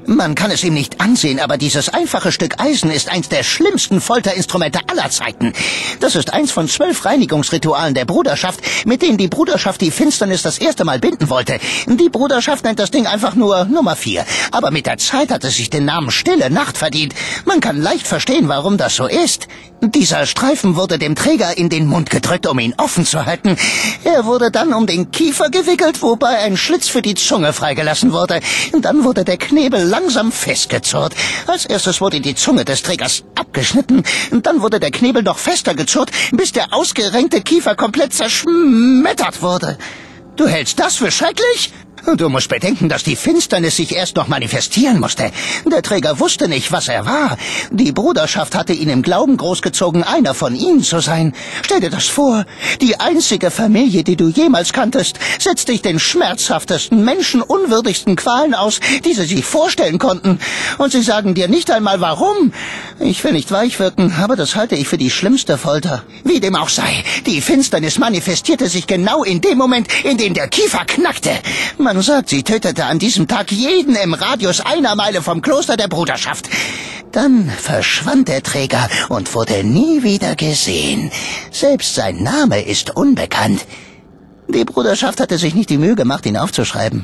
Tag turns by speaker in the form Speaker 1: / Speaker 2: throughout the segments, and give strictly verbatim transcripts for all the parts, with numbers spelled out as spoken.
Speaker 1: Man kann es ihm nicht ansehen, aber dieses einfache Stück Eisen ist eins der schlimmsten Folterinstrumente aller Zeiten. Das ist eins von zwölf Reinigungsritualen der Bruderschaft, mit denen die Bruderschaft die Finsternis das erste Mal binden wollte. Die Bruderschaft nennt das Ding einfach nur Nummer vier. Aber mit der Zeit hat es sich den Namen Stille Nacht verdient. Man kann leicht verstehen, warum das so ist. Dieser Streifen wurde dem Träger in den Mund gedrückt, um ihn offen zu halten. Er wurde dann um den Kiefer gewickelt, wobei ein Schlitz für die Zunge freigelassen wurde. Dann wurde der Knebel langsam festgezurrt. Als erstes wurde die Zunge des Trägers abgeschnitten. Dann wurde der Knebel noch fester gezurrt, bis der ausgerenkte Kiefer komplett zerschmettert wurde. Du hältst das für schrecklich? Du musst bedenken, dass die Finsternis sich erst noch manifestieren musste. Der Träger wusste nicht, was er war. Die Bruderschaft hatte ihn im Glauben großgezogen, einer von ihnen zu sein. Stell dir das vor. Die einzige Familie, die du jemals kanntest, setzt dich den schmerzhaftesten, menschenunwürdigsten Qualen aus, die sie sich vorstellen konnten. Und sie sagen dir nicht einmal, warum. Ich will nicht weich wirken, aber das halte ich für die schlimmste Folter. Wie dem auch sei, die Finsternis manifestierte sich genau in dem Moment, in dem der Kiefer knackte. Man sagt, sie tötete an diesem Tag jeden im Radius einer Meile vom Kloster der Bruderschaft. Dann verschwand der Träger und wurde nie wieder gesehen. Selbst sein Name ist unbekannt. Die Bruderschaft hatte sich nicht die Mühe gemacht, ihn aufzuschreiben.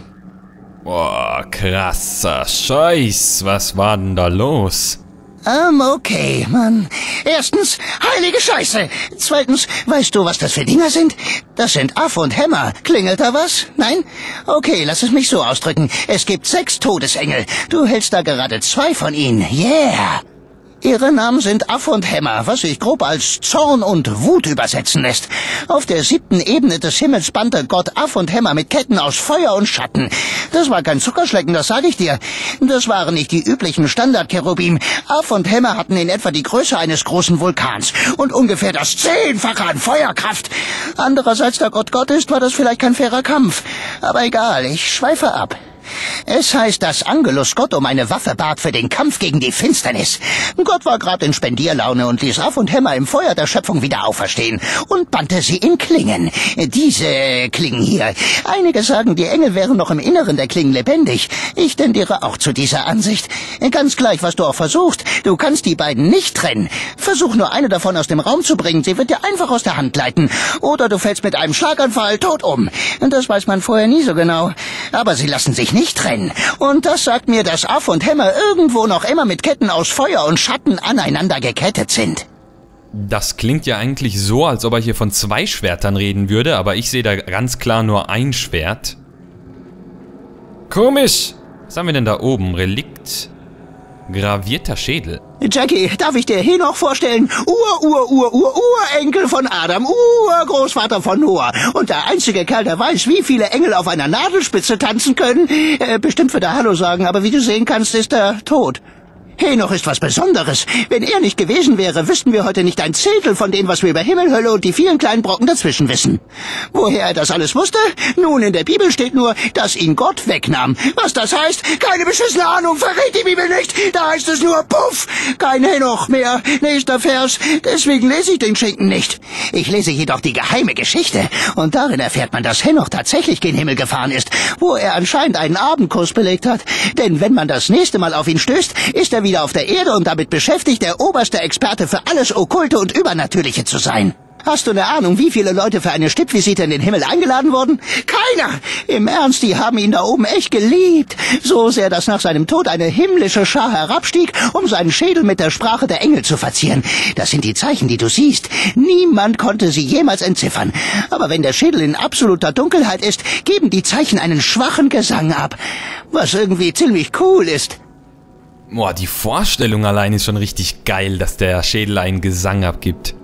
Speaker 2: Boah, krasser Scheiß. Was war denn da los?
Speaker 1: Ähm, okay, Mann. Erstens, heilige Scheiße. Zweitens, weißt du, was das für Dinger sind? Das sind Affe und Hämmer. Klingelt da was? Nein? Okay, lass es mich so ausdrücken. Es gibt sechs Todesengel. Du hältst da gerade zwei von ihnen. Yeah! Ihre Namen sind Affe und Hämmer, was sich grob als Zorn und Wut übersetzen lässt. Auf der siebten Ebene des Himmels bannte Gott Affe und Hämmer mit Ketten aus Feuer und Schatten. Das war kein Zuckerschlecken, das sage ich dir. Das waren nicht die üblichen Standard-Cherubim. Affe und Hämmer hatten in etwa die Größe eines großen Vulkans und ungefähr das Zehnfache an Feuerkraft. Andererseits, da Gott Gott ist, war das vielleicht kein fairer Kampf. Aber egal, ich schweife ab. Es heißt, dass Angelus Gott um eine Waffe bat für den Kampf gegen die Finsternis. Gott war gerade in Spendierlaune und ließ Affe und Hämmer im Feuer der Schöpfung wieder auferstehen und bannte sie in Klingen. Diese Klingen hier. Einige sagen, die Engel wären noch im Inneren der Klingen lebendig. Ich tendiere auch zu dieser Ansicht. Ganz gleich, was du auch versuchst, du kannst die beiden nicht trennen. Versuch nur eine davon aus dem Raum zu bringen, sie wird dir einfach aus der Hand gleiten. Oder du fällst mit einem Schlaganfall tot um. Das weiß man vorher nie so genau. Aber sie lassen sich nicht trennen. Und das sagt mir, dass Affe und Hämmer irgendwo noch immer mit Ketten aus Feuer und Schatten aneinander gekettet sind.
Speaker 2: Das klingt ja eigentlich so, als ob er hier von zwei Schwertern reden würde, aber ich sehe da ganz klar nur ein Schwert. Komisch! Was haben wir denn da oben? Relikt? Gravierter Schädel.
Speaker 1: Jackie, darf ich dir Henoch vorstellen? Ur-Ur-Ur-Ur-Urenkel von Adam, Urgroßvater von Noah. Und der einzige Kerl, der weiß, wie viele Engel auf einer Nadelspitze tanzen können. Äh, bestimmt wird er Hallo sagen, aber wie du sehen kannst, ist er tot. Henoch ist was Besonderes. Wenn er nicht gewesen wäre, wüssten wir heute nicht ein Zehntel von dem, was wir über Himmel, Hölle und die vielen kleinen Brocken dazwischen wissen. Woher er das alles wusste? Nun, in der Bibel steht nur, dass ihn Gott wegnahm. Was das heißt? Keine beschissene Ahnung, verrät die Bibel nicht. Da heißt es nur, puff, kein Henoch mehr. Nächster Vers. Deswegen lese ich den Schinken nicht. Ich lese jedoch die geheime Geschichte. Und darin erfährt man, dass Henoch tatsächlich gen Himmel gefahren ist, wo er anscheinend einen Abendkurs belegt hat. Denn wenn man das nächste Mal auf ihn stößt, ist er wieder auf der Erde und damit beschäftigt, der oberste Experte für alles Okkulte und Übernatürliche zu sein. Hast du eine Ahnung, wie viele Leute für eine Stippvisite in den Himmel eingeladen wurden? Keiner! Im Ernst, die haben ihn da oben echt geliebt. So sehr, dass nach seinem Tod eine himmlische Schar herabstieg, um seinen Schädel mit der Sprache der Engel zu verzieren. Das sind die Zeichen, die du siehst. Niemand konnte sie jemals entziffern. Aber wenn der Schädel in absoluter Dunkelheit ist, geben die Zeichen einen schwachen Gesang ab. Was irgendwie ziemlich cool ist.
Speaker 2: Boah, die Vorstellung allein ist schon richtig geil, dass der Schädel einen Gesang abgibt.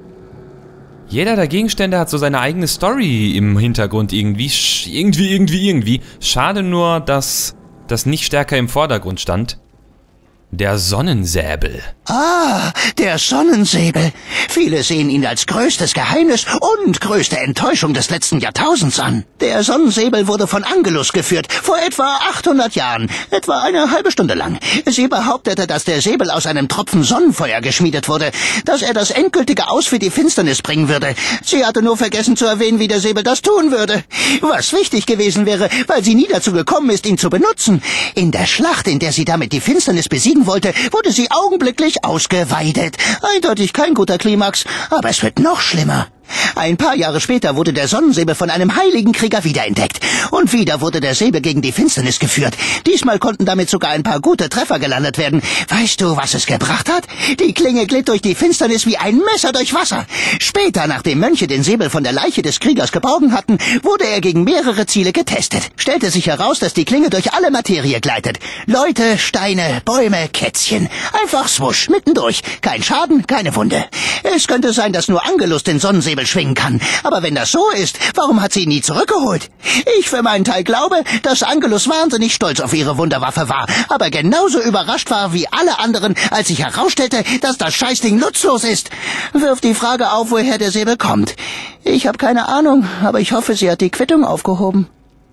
Speaker 2: Jeder der Gegenstände hat so seine eigene Story im Hintergrund irgendwie, irgendwie, irgendwie, irgendwie. Schade nur, dass das nicht stärker im Vordergrund stand. Der Sonnensäbel.
Speaker 1: Ah, der Sonnensäbel. Viele sehen ihn als größtes Geheimnis und größte Enttäuschung des letzten Jahrtausends an. Der Sonnensäbel wurde von Angelus geführt, vor etwa achthundert Jahren, etwa eine halbe Stunde lang. Sie behauptete, dass der Säbel aus einem Tropfen Sonnenfeuer geschmiedet wurde, dass er das endgültige Aus für die Finsternis bringen würde. Sie hatte nur vergessen zu erwähnen, wie der Säbel das tun würde. Was wichtig gewesen wäre, weil sie nie dazu gekommen ist, ihn zu benutzen. In der Schlacht, in der sie damit die Finsternis besiegen wollte, wurde sie augenblicklich ausgeweidet. Eindeutig kein guter Klimax, aber es wird noch schlimmer. Ein paar Jahre später wurde der Sonnensäbel von einem heiligen Krieger wiederentdeckt. Und wieder wurde der Säbel gegen die Finsternis geführt. Diesmal konnten damit sogar ein paar gute Treffer gelandet werden. Weißt du, was es gebracht hat? Die Klinge glitt durch die Finsternis wie ein Messer durch Wasser. Später, nachdem Mönche den Säbel von der Leiche des Kriegers geborgen hatten, wurde er gegen mehrere Ziele getestet. Stellte sich heraus, dass die Klinge durch alle Materie gleitet. Leute, Steine, Bäume, Kätzchen. Einfach swusch, mittendurch. Kein Schaden, keine Wunde. Es könnte sein, dass nur Angelus den Sonnensäbel schwingen kann. Aber wenn das so ist, warum hat sie ihn nie zurückgeholt? Ich für meinen Teil glaube, dass Angelus wahnsinnig stolz auf ihre Wunderwaffe war, aber genauso überrascht war wie alle anderen, als sich herausstellte, dass das Scheißding nutzlos ist. Wirft die Frage auf, woher der Säbel kommt. Ich habe keine Ahnung, aber ich hoffe, sie hat die Quittung aufgehoben.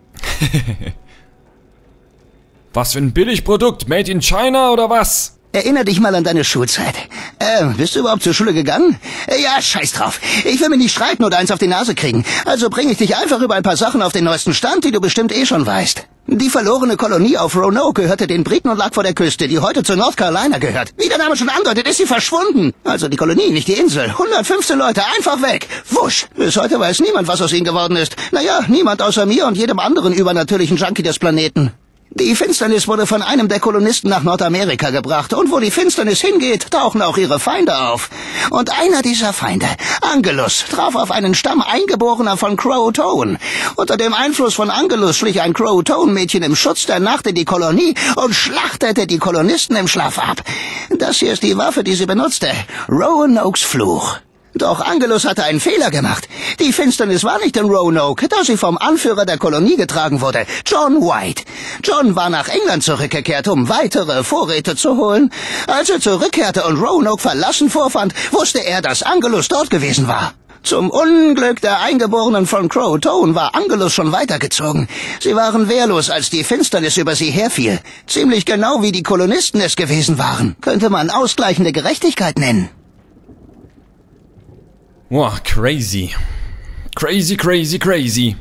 Speaker 2: Was für ein Billigprodukt? Made in China oder was?
Speaker 1: Erinner dich mal an deine Schulzeit. Äh, bist du überhaupt zur Schule gegangen? Äh, ja, scheiß drauf. Ich will mich nicht streiten oder eins auf die Nase kriegen. Also bringe ich dich einfach über ein paar Sachen auf den neuesten Stand, die du bestimmt eh schon weißt. Die verlorene Kolonie auf Roanoke gehörte den Briten und lag vor der Küste, die heute zu North Carolina gehört. Wie der Name schon andeutet, ist sie verschwunden. Also die Kolonie, nicht die Insel. hundertfünfzehn Leute, einfach weg. Wusch. Bis heute weiß niemand, was aus ihnen geworden ist. Naja, niemand außer mir und jedem anderen übernatürlichen Junkie des Planeten. Die Finsternis wurde von einem der Kolonisten nach Nordamerika gebracht, und wo die Finsternis hingeht, tauchen auch ihre Feinde auf. Und einer dieser Feinde, Angelus, traf auf einen Stamm Eingeborener von Croatoan. Unter dem Einfluss von Angelus schlich ein Croatoan-Mädchen im Schutz der Nacht in die Kolonie und schlachtete die Kolonisten im Schlaf ab. Das hier ist die Waffe, die sie benutzte, Roanokes Fluch. Doch Angelus hatte einen Fehler gemacht. Die Finsternis war nicht in Roanoke, da sie vom Anführer der Kolonie getragen wurde, John White. John war nach England zurückgekehrt, um weitere Vorräte zu holen. Als er zurückkehrte und Roanoke verlassen vorfand, wusste er, dass Angelus dort gewesen war. Zum Unglück der Eingeborenen von Croatoan war Angelus schon weitergezogen. Sie waren wehrlos, als die Finsternis über sie herfiel. Ziemlich genau wie die Kolonisten es gewesen waren. Könnte man ausgleichende Gerechtigkeit nennen.
Speaker 2: Wow, crazy. Crazy, crazy, crazy.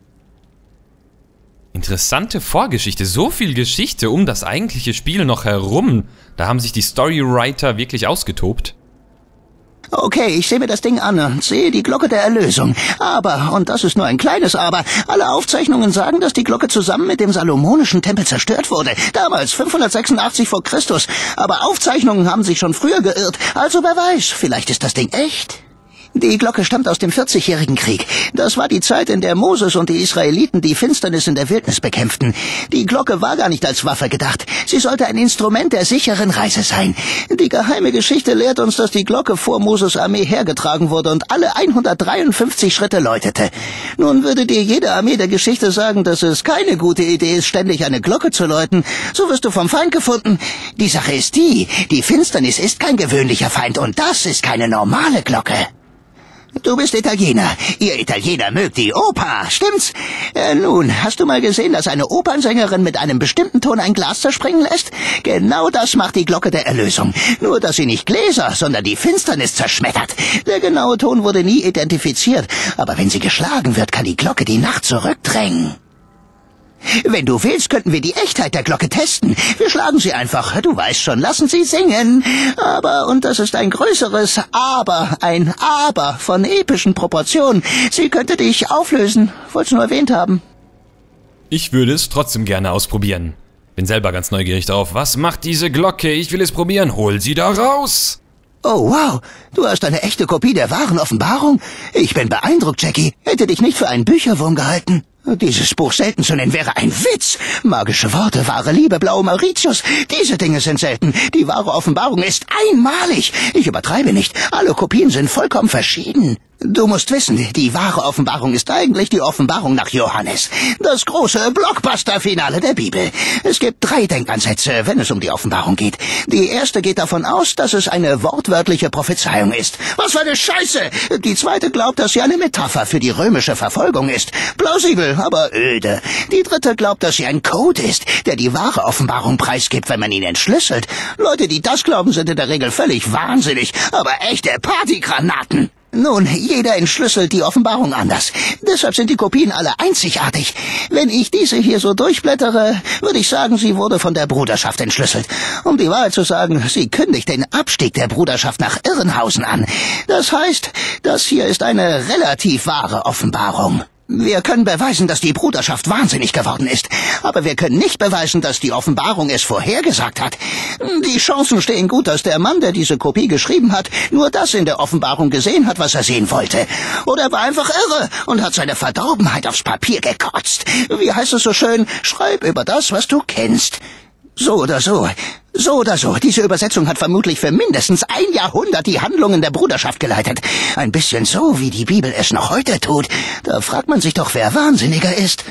Speaker 2: Interessante Vorgeschichte. So viel Geschichte um das eigentliche Spiel noch herum. Da haben sich die Storywriter wirklich ausgetobt.
Speaker 1: Okay, ich sehe mir das Ding an und sehe die Glocke der Erlösung. Aber, und das ist nur ein kleines Aber, alle Aufzeichnungen sagen, dass die Glocke zusammen mit dem Salomonischen Tempel zerstört wurde. Damals, fünfhundertsechsundachtzig vor Christus. Aber Aufzeichnungen haben sich schon früher geirrt. Also wer weiß, vielleicht ist das Ding echt. Die Glocke stammt aus dem vierzigjährigen Krieg. Das war die Zeit, in der Moses und die Israeliten die Finsternis in der Wildnis bekämpften. Die Glocke war gar nicht als Waffe gedacht. Sie sollte ein Instrument der sicheren Reise sein. Die geheime Geschichte lehrt uns, dass die Glocke vor Moses Armee hergetragen wurde und alle hundertdreiundfünfzig Schritte läutete. Nun würde dir jede Armee der Geschichte sagen, dass es keine gute Idee ist, ständig eine Glocke zu läuten. So wirst du vom Feind gefunden. Die Sache ist die, die Finsternis ist kein gewöhnlicher Feind und das ist keine normale Glocke. Du bist Italiener. Ihr Italiener mögt die Oper, stimmt's? Äh, nun, hast du mal gesehen, dass eine Opernsängerin mit einem bestimmten Ton ein Glas zerspringen lässt? Genau das macht die Glocke der Erlösung. Nur, dass sie nicht Gläser, sondern die Finsternis zerschmettert. Der genaue Ton wurde nie identifiziert, aber wenn sie geschlagen wird, kann die Glocke die Nacht zurückdrängen. Wenn du willst, könnten wir die Echtheit der Glocke testen. Wir schlagen sie einfach, du weißt schon, lassen sie singen. Aber, und das ist ein größeres Aber, ein Aber von epischen Proportionen. Sie könnte dich auflösen. Wollt's nur erwähnt haben.
Speaker 2: Ich würde es trotzdem gerne ausprobieren. Bin selber ganz neugierig darauf. Was macht diese Glocke? Ich will es probieren. Hol sie da raus!
Speaker 1: Oh, wow. Du hast eine echte Kopie der wahren Offenbarung? Ich bin beeindruckt, Jackie. Hätte dich nicht für einen Bücherwurm gehalten. Dieses Buch selten zu nennen wäre ein Witz. Magische Worte, wahre Liebe, blaue Mauritius. Diese Dinge sind selten. Die wahre Offenbarung ist einmalig. Ich übertreibe nicht. Alle Kopien sind vollkommen verschieden. Du musst wissen, die wahre Offenbarung ist eigentlich die Offenbarung nach Johannes. Das große Blockbuster-Finale der Bibel. Es gibt drei Denkansätze, wenn es um die Offenbarung geht. Die erste geht davon aus, dass es eine wortwörtliche Prophezeiung ist. Was für eine Scheiße! Die zweite glaubt, dass sie eine Metapher für die römische Verfolgung ist. Plausibel, aber öde. Die dritte glaubt, dass sie ein Code ist, der die wahre Offenbarung preisgibt, wenn man ihn entschlüsselt. Leute, die das glauben, sind in der Regel völlig wahnsinnig, aber echte Partygranaten. Nun, jeder entschlüsselt die Offenbarung anders. Deshalb sind die Kopien alle einzigartig. Wenn ich diese hier so durchblättere, würde ich sagen, sie wurde von der Bruderschaft entschlüsselt. Um die Wahrheit zu sagen, sie kündigt den Abstieg der Bruderschaft nach Irrenhausen an. Das heißt, das hier ist eine relativ wahre Offenbarung. Wir können beweisen, dass die Bruderschaft wahnsinnig geworden ist, aber wir können nicht beweisen, dass die Offenbarung es vorhergesagt hat. Die Chancen stehen gut, dass der Mann, der diese Kopie geschrieben hat, nur das in der Offenbarung gesehen hat, was er sehen wollte. Oder er war einfach irre und hat seine Verdorbenheit aufs Papier gekotzt. Wie heißt es so schön? Schreib über das, was du kennst. So oder so, so oder so, diese Übersetzung hat vermutlich für mindestens ein Jahrhundert die Handlungen der Bruderschaft geleitet. Ein bisschen so, wie die Bibel es noch heute tut. Da fragt man sich doch, wer wahnsinniger ist.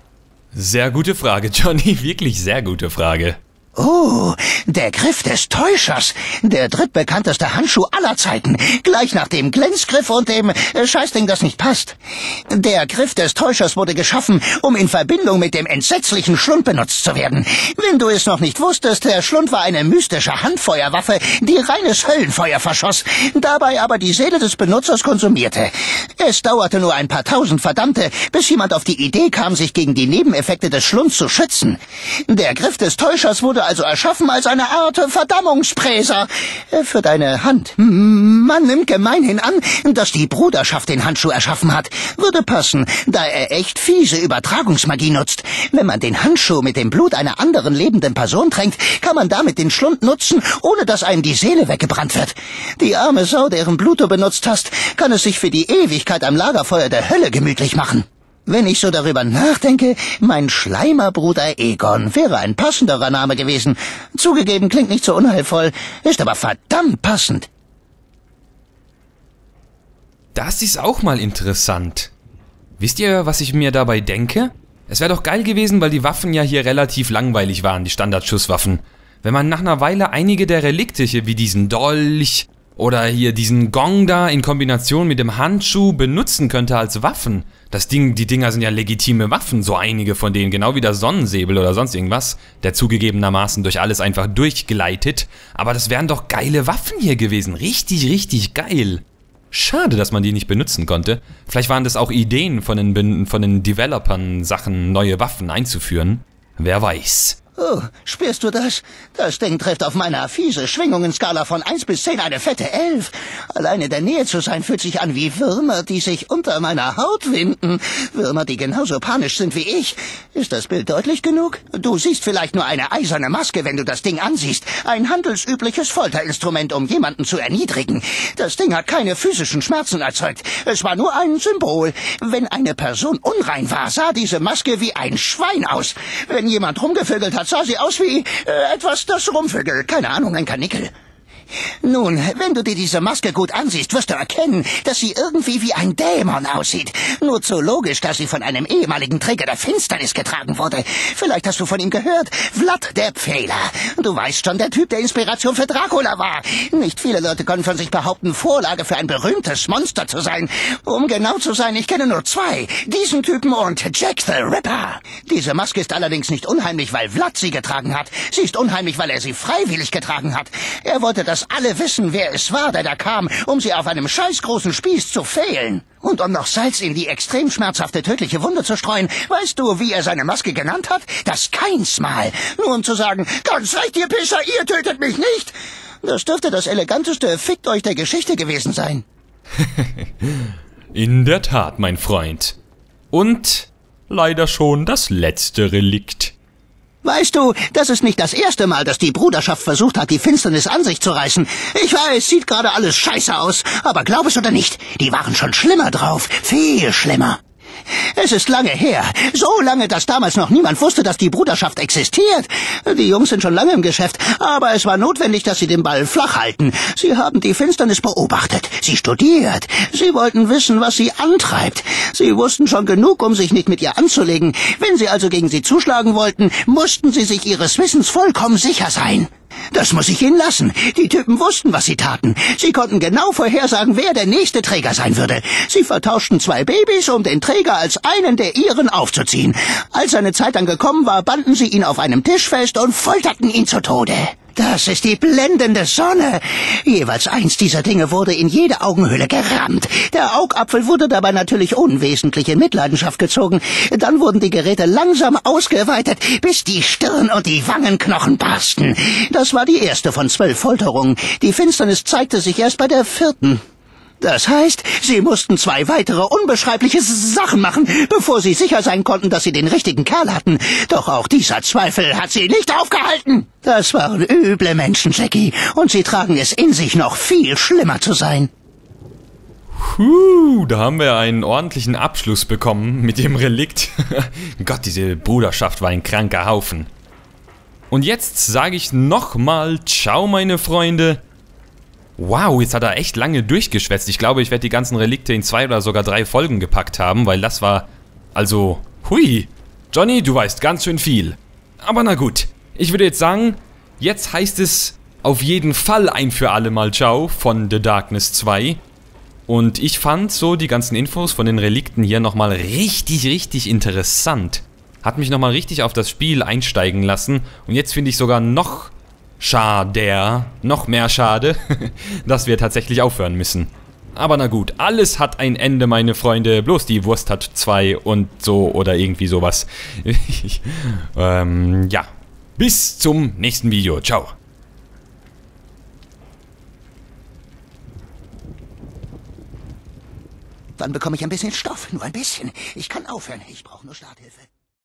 Speaker 2: Sehr gute Frage, Johnny, wirklich sehr gute Frage.
Speaker 1: Oh, der Griff des Täuschers, der drittbekannteste Handschuh aller Zeiten, gleich nach dem Glänzgriff und dem äh, Scheißding, das nicht passt. Der Griff des Täuschers wurde geschaffen, um in Verbindung mit dem entsetzlichen Schlund benutzt zu werden. Wenn du es noch nicht wusstest, der Schlund war eine mystische Handfeuerwaffe, die reines Höllenfeuer verschoss, dabei aber die Seele des Benutzers konsumierte. Es dauerte nur ein paar tausend Verdammte, bis jemand auf die Idee kam, sich gegen die Nebeneffekte des Schlunds zu schützen. Der Griff des Täuschers wurde also erschaffen als eine Art Verdammungspräser für deine Hand. Man nimmt gemeinhin an, dass die Bruderschaft den Handschuh erschaffen hat. Würde passen, da er echt fiese Übertragungsmagie nutzt. Wenn man den Handschuh mit dem Blut einer anderen lebenden Person tränkt, kann man damit den Schlund nutzen, ohne dass einem die Seele weggebrannt wird. Die arme Sau, deren Blut du benutzt hast, kann es sich für die Ewigkeit am Lagerfeuer der Hölle gemütlich machen. Wenn ich so darüber nachdenke, mein Schleimerbruder Egon wäre ein passenderer Name gewesen. Zugegeben, klingt nicht so unheilvoll, ist aber verdammt passend.
Speaker 2: Das ist auch mal interessant. Wisst ihr, was ich mir dabei denke? Es wäre doch geil gewesen, weil die Waffen ja hier relativ langweilig waren, die Standardschusswaffen. Wenn man nach einer Weile einige der Relikte hier, wie diesen Dolch oder hier diesen Gong da in Kombination mit dem Handschuh benutzen könnte als Waffen. Das Ding, die Dinger sind ja legitime Waffen, so einige von denen, genau wie der Sonnensäbel oder sonst irgendwas, der zugegebenermaßen durch alles einfach durchgleitet. Aber das wären doch geile Waffen hier gewesen, richtig, richtig geil. Schade, dass man die nicht benutzen konnte. Vielleicht waren das auch Ideen von den, von den Developern, Sachen, neue Waffen einzuführen. Wer weiß.
Speaker 1: Oh, spürst du das? Das Ding trifft auf meiner fiese Schwingungenskala von eins bis zehn eine fette elf. Allein in der Nähe zu sein fühlt sich an wie Würmer, die sich unter meiner Haut winden. Würmer, die genauso panisch sind wie ich. Ist das Bild deutlich genug? Du siehst vielleicht nur eine eiserne Maske, wenn du das Ding ansiehst. Ein handelsübliches Folterinstrument, um jemanden zu erniedrigen. Das Ding hat keine physischen Schmerzen erzeugt. Es war nur ein Symbol. Wenn eine Person unrein war, sah diese Maske wie ein Schwein aus. Wenn jemand rumgevögelt hat, sah sie aus wie äh, etwas, das rumvögelt. Keine Ahnung, ein Kanickel. Nun, wenn du dir diese Maske gut ansiehst, wirst du erkennen, dass sie irgendwie wie ein Dämon aussieht. Nur zu logisch, dass sie von einem ehemaligen Träger der Finsternis getragen wurde. Vielleicht hast du von ihm gehört. Vlad der Pfähler. Du weißt schon, der Typ, der Inspiration für Dracula war. Nicht viele Leute können von sich behaupten, Vorlage für ein berühmtes Monster zu sein. Um genau zu sein, ich kenne nur zwei. Diesen Typen und Jack the Ripper. Diese Maske ist allerdings nicht unheimlich, weil Vlad sie getragen hat. Sie ist unheimlich, weil er sie freiwillig getragen hat. Er wollte, dass alle wissen, wer es war, der da kam, um sie auf einem scheißgroßen Spieß zu fehlen. Und um noch Salz in die extrem schmerzhafte, tödliche Wunde zu streuen, weißt du, wie er seine Maske genannt hat? Das Keinsmal. Nur um zu sagen, ganz recht, ihr Pisser, ihr tötet mich nicht. Das dürfte das eleganteste Fickt euch der Geschichte gewesen sein.
Speaker 2: In der Tat, mein Freund. Und leider schon das letzte Relikt.
Speaker 1: Weißt du, das ist nicht das erste Mal, dass die Bruderschaft versucht hat, die Finsternis an sich zu reißen. Ich weiß, sieht gerade alles scheiße aus, aber glaub es oder nicht, die waren schon schlimmer drauf, viel schlimmer. Es ist lange her. So lange, dass damals noch niemand wusste, dass die Bruderschaft existiert. Die Jungs sind schon lange im Geschäft, aber es war notwendig, dass sie den Ball flach halten. Sie haben die Finsternis beobachtet, sie studiert. Sie wollten wissen, was sie antreibt. Sie wussten schon genug, um sich nicht mit ihr anzulegen. Wenn sie also gegen sie zuschlagen wollten, mussten sie sich ihres Wissens vollkommen sicher sein. Das muss ich ihnen lassen. Die Typen wussten, was sie taten. Sie konnten genau vorhersagen, wer der nächste Träger sein würde. Sie vertauschten zwei Babys, um den Träger als einen der ihren aufzuziehen. Als seine Zeit dann gekommen war, banden sie ihn auf einem Tisch fest und folterten ihn zu Tode. Das ist die blendende Sonne. Jeweils eins dieser Dinge wurde in jede Augenhöhle gerammt. Der Augapfel wurde dabei natürlich unwesentlich in Mitleidenschaft gezogen. Dann wurden die Geräte langsam ausgeweitet, bis die Stirn und die Wangenknochen barsten. Das war die erste von zwölf Folterungen. Die Finsternis zeigte sich erst bei der vierten. Das heißt, sie mussten zwei weitere unbeschreibliche Sachen machen, bevor sie sicher sein konnten, dass sie den richtigen Kerl hatten. Doch auch dieser Zweifel hat sie nicht aufgehalten. Das waren üble Menschen, Jackie, und sie tragen es in sich, noch viel schlimmer zu sein.
Speaker 2: Puh, da haben wir einen ordentlichen Abschluss bekommen mit dem Relikt. Gott, diese Bruderschaft war ein kranker Haufen. Und jetzt sage ich nochmal ciao, meine Freunde. Wow, jetzt hat er echt lange durchgeschwätzt. Ich glaube, ich werde die ganzen Relikte in zwei oder sogar drei Folgen gepackt haben, weil das war... Also, hui. Johnny, du weißt ganz schön viel. Aber na gut. Ich würde jetzt sagen, jetzt heißt es auf jeden Fall ein für alle Mal ciao von The Darkness zwei. Und ich fand so die ganzen Infos von den Relikten hier nochmal richtig, richtig interessant. Hat mich nochmal richtig auf das Spiel einsteigen lassen. Und jetzt finde ich sogar noch... Schade, noch mehr schade, dass wir tatsächlich aufhören müssen. Aber na gut, alles hat ein Ende, meine Freunde. Bloß die Wurst hat zwei und so oder irgendwie sowas. ähm, ja, bis zum nächsten Video. Ciao.
Speaker 1: Dann bekomme ich ein bisschen Stoff, nur ein bisschen. Ich kann aufhören, ich brauche nur Starthilfe.